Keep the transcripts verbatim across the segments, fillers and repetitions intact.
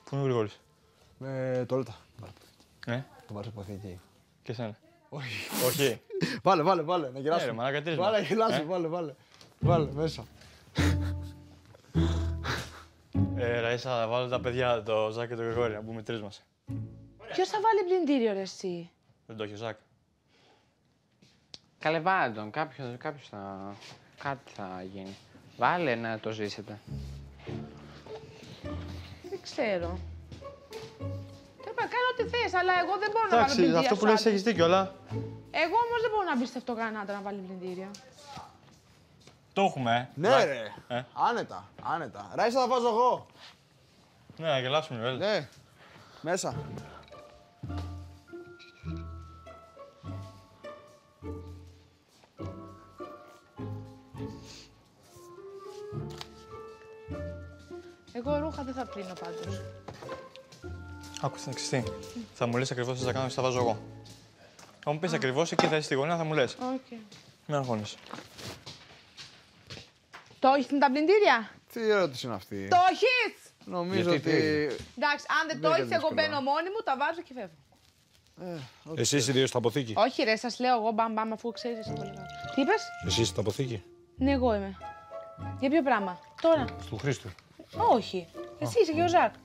Πού είναι ο Γρηγόρης? Με το Λότα. Ναι. Το βάζω αποθήκη. Και εσένα? Όχι. Όχι. Βάλε, βάλε, βάλε, να γελάσουμε. Ναι, ρε, μαλάκα, τι λες, Βάλε, μα. γελάσουμε, Ε? βάλε, βάλε. Βάλε, μέσα. Ε, Ραΐσα, θα βάλω τα παιδιά, το Ζακ και το Γρηγόρη, να μπούμε τρεις μας. Ποιος θα βάλει πλυντήριο, ρε εσύ? Δεν το έχει ο Ζακ. Καλέ, βάλε τον. Κάποιος, κάποιος θα... κάτι θα γίνει. Βάλε να το ζήσετε. Δεν ξέρω. Θέλω να κάνω ό,τι θες, αλλά εγώ δεν μπορώ να βάλω Εντάξει, πλυντήρια. αυτό που στους λες άντρες. έχεις δίκιο, αλλά Εγώ όμως δεν μπορώ να εμπιστευτώ κανέναν άντρα να βάλει πλυντήριο. το έχουμε, ε. Ναι, Ζακ. ρε. Ε. Άνετα, άνετα. Ράισα θα βάζω εγώ. Ναι, να γελάσουμε, βέβαια. Ναι. Μέσα. Εγώ ρούχα δεν θα πλύνω πάντως. Άκουσα, ξέρεις τι. Θα μου λες ακριβώς τι θα κάνω και θα βάζω εγώ. Θα μου πεις ακριβώς εκεί θα είσαι στη γωνία, θα μου λες. Okay. Μην αγχώνεσαι. Το έχεις τα πλυντήρια? Τι ερώτηση είναι αυτή. Το έχεις! Νομίζω Γιατί, ότι. Εντάξει, αν δεν Δεν το είναι έχεις, εγώ δύσκολο. μπαίνω μόνη μου, τα βάζω και φεύγω. Ε, Εσύ είσαι δύο στα αποθήκη. Όχι, ρε, σας λέω εγώ μπαμ μπαμ αφού ξέρεις εσύ το λέω. Τι είπες? Εσύ είσαι στα αποθήκη. Ναι, εγώ είμαι. Για ποιο πράγμα? Τώρα. Του Χρήστου. Όχι. Εσύ είσαι και ο Ζακ.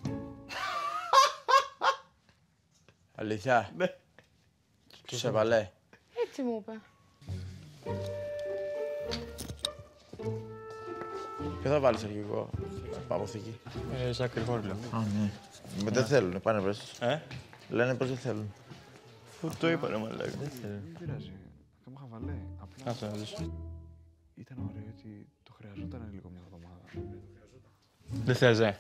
Αλήθεια. Ναι. Του σε βαλέ. Έτσι μου είπε. Ποιο θα βάλεις αρχικό αποθήκη? Ε, Ζακ Γρηγόρη, λέω. Α, ναι. Με δεν θέλουν, πάνε προς. Ε, Λένε πως δεν θέλουν. πού το είπα, ρε μαλάκα. Δεν πειράζει. Κάμα χαβαλέ. Απλά Άστο να δεις. ήταν ωραίο ότι το χρειαζόταν λίγο μια εβδομάδα. Δεν θες, ε.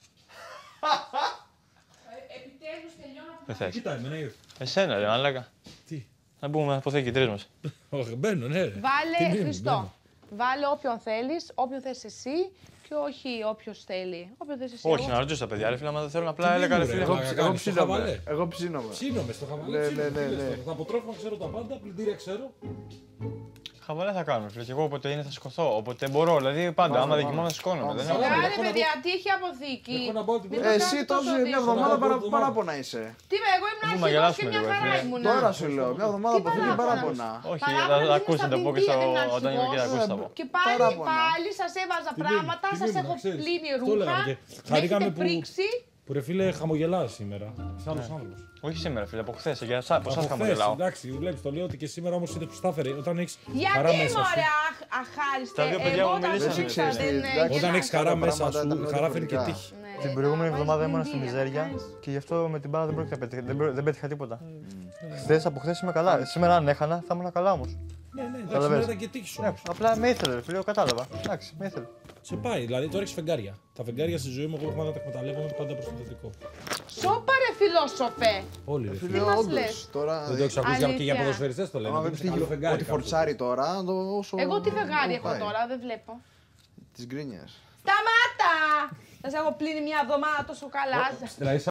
Επιτέλους τελειώνω. Δεν θες. Κοίτα, εμένα ήρθε. Εσένα, ρε μαλάκα. Τι. Να μπούμε αποθήκη, τρεις μας. Όχι, μπαίνω, ναι. ρε. Βάλε, Τι μήνυμα, Χριστό. μπαίνω. Βάλε όποιον θέλεις, όποιον θες εσύ και όχι όποιος θέλει. Όποιον θες εσύ. Όχι, εγώ. να ρωτήσω τα παιδιά, ρε φίλε, άμα δεν θέλουν απλά Τι έλεγα, ρε μήνυμα, φίλε. ρε, εγώ- μαλάκα. Εγώ κάνεις το ψήνομαι. χαβαλέ. Εγώ ψήνομαι. Ψήνομαι στο χαβαλέ. Ναι, ψήνομαι, ναι, τι ναι, λες ναι. τώρα. Τα αποτρόφιμα ξέρω τα πάντα, πλυντήρια ξέρω. Χαβαλέ θα κάνουμε, φίλε. Και εγώ όποτε είναι θα σηκωθώ. Όποτε μπορώ. Δηλαδή πάντα, άμα δεν κοιμάμαι, σηκώνομαι. Δεν Πάμε. είναι- Σιγά, Έχω ρε να παιδιά, τι έχει αποθήκη. Έχω να πάω την Μην πρώτη. το Εσύ κάνεις τόσο τόσο μια δύσκολο. εβδομάδα Πρώτη παρα- εβδομάδα. παράπονα είσαι. Τι με, εγώ ήμουν Μπορούμε να αρχηγός και γελάσουμε μια λίγο, χαρά φίλε. ήμουν. Τώρα σου λέω, μια εβδομάδα Τι από αυτή παράπονα? παράπονα. Όχι, Παράπονα θα είναι ακούσει στα να το πω και βιβλία, στο δεν είναι όταν είμαι εκεί θα αρχηγός. ακούσει να πω. Και πάλι, Παράπονα. πάλι σας έβαζα πράγματα, Τι σας μήνυμα, έχω ξέρεις. πλύνει Αυτό λέγαμε ρούχα, και με χαρήκαμε έχετε που- πρίξει. Που ρε φίλε χαμογελάς σήμερα. Είσαι άλλος άνθρωπος. Όχι σήμερα, φίλε, από χθες. Για εσά- από εσάς Από χθες, χαμογελάω. εντάξει, βλέπεις, το λέω ότι και σήμερα όμως είδες που τα έφερε. Όταν έχεις χαρά Γιατί μέσα μωρέ σου. αχ- αχάριστε, Τα δύο παιδιά εγώ μου όταν μιλήσανε. σου Δεν είπα ξέρεις τι, δεν εντάξει. γελάω. Όταν έχεις χαρά Κάποια μέσα πράγματα σου, ήταν χαρά φέρνει και διαφορετικά. τύχη. Ναι, Την ρε, προηγούμενη να εβδομάδα βάζεις ήμουν στη πλυντήρια, μιζέρια κάνεις. και γι' αυτό με την μπάλα δεν πρόκειται να πετύχει. Δεν, πρό- δεν πέτυχα τίποτα. Χθες από χθες είμαι καλά. Σήμερα αν έχανα θα ήμουν καλά όμως. Ναι, ναι, εντάξει, Καταλαβαίνεις. σήμερα ήταν και τύχη σου. Ναι, απλά με ήθελε, ρε φίλε, κατάλαβα. Εντάξει, με ήθελε. Σε πάει, δηλαδή τώρα έχεις φεγγάρια. Τα φεγγάρια στη ζωή μου εγώ έχω μάθει να τα εκμεταλλεύομαι πάντα προς το θετικό. Σώπα ρε φιλόσοφε. Όλοι ρε φίλε. Φίλε, μας όντως, λες? τώρα. Δεν το έχεις ακούσει για- και για Αλήθεια. ποδοσφαιριστές το λένε. Άμα ότι βλέπεις είναι καλό τι- φεγγάρι ό,τι κάποιος. φορτσάρει τώρα, το όσο. Εγώ τι φεγγάρι έχω πάει. τώρα, δεν βλέπω. Τις γκρίνιες. Σταμάτα! Θα σε έχω πλύνει μια εβδομάδα τόσο καλά. Δηλαδή,